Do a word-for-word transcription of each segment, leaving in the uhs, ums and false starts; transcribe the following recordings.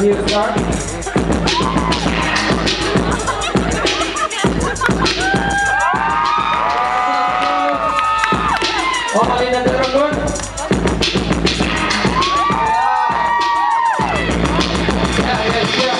Ready to start? Oh, malina the dragon. Yeah, yes, yeah.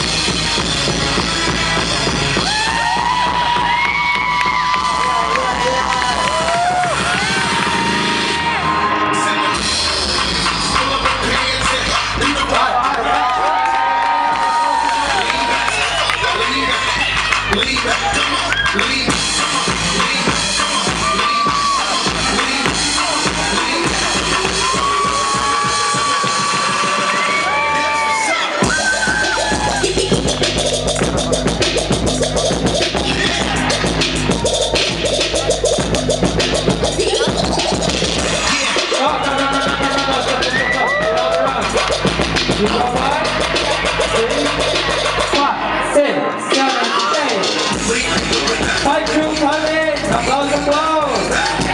Fight through, come in! Applause, applause!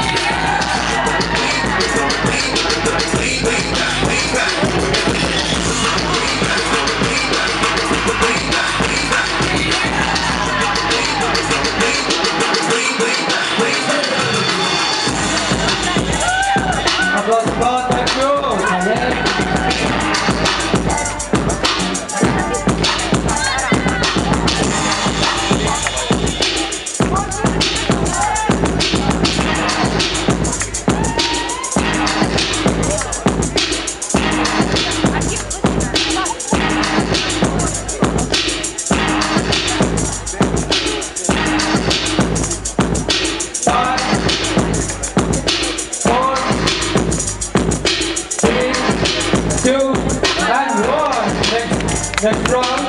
Applause, applause, fight through! Come in! Next round.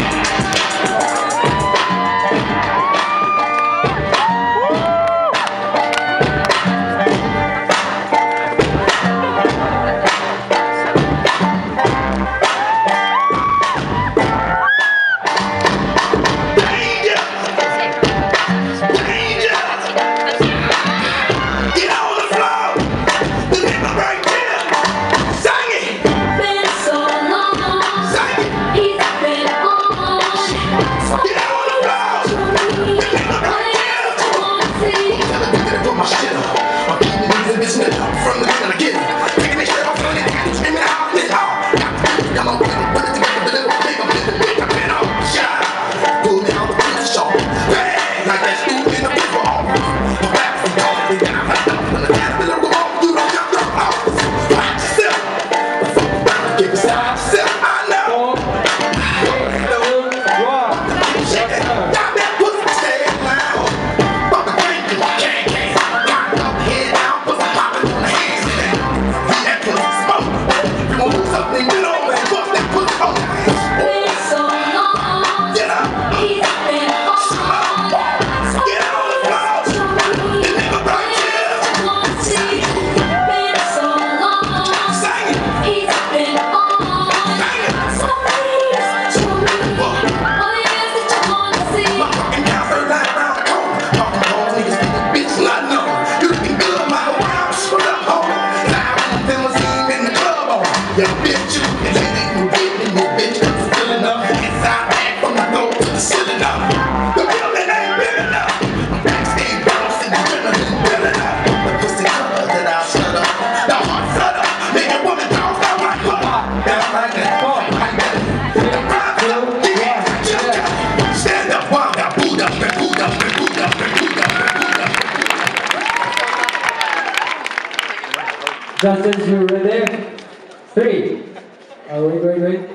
Justin, you ready? Three. Oh, wait, wait, wait.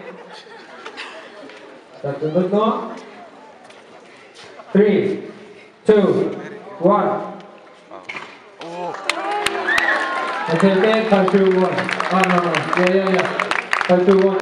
Satu bentuk. Three, two, one. Okay, okay, five, two, one. Oh, no, no. Yeah, yeah, yeah. Five, two, one.